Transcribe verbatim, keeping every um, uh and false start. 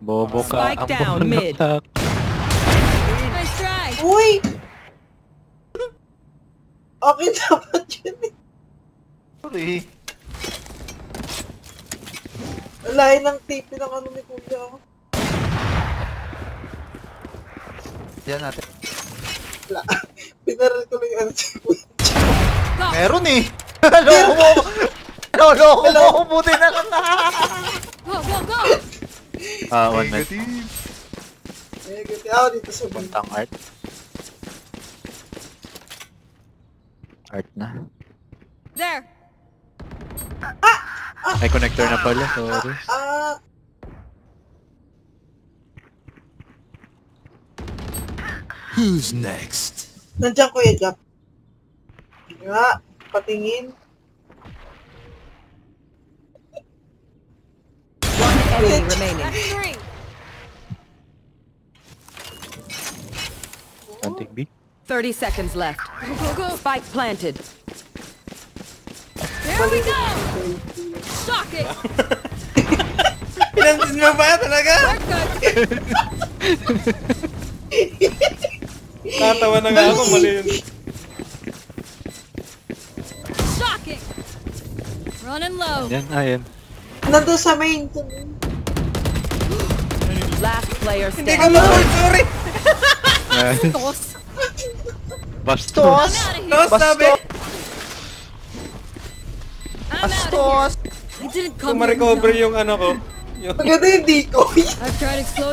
Bobo ka. Spike down, mid. Nice try. Uy! Okay dapat yun eh. Sorry. Lain ng tipi ng ano ni Kuya. Yan natin. Wala. Pinaral ko lang yung ano si Kuya. Meron eh! Loko mo! Loko mo! Buti na lang! Go, go, go! Ah, one minute. Negative. Negative. Ako dito sa bang. Puntang art. Art na. There. May connector na pala, sorry. Ah! Who's next? Nandiyan Kuya Jap. Nga, patingin. One enemy remaining. That's three. Planting B. Thirty seconds left. Go, go, go. Spike planted. There we go. Shocking. Pinansin mo ba talaga? We're good. Tatawa na nga ako, mali yun. Shocking. Running low. Yan, ayan. Nandun sa main. Last player Hindi ko standing. ma-hold, sorry! Toss. Bastos! I'm out of here. Toss, sabi! I'm out of Bastos! here. I didn't Kung come here. ma-recover yung ano ko. Yung Maganda yung decoy. I've tried exploding.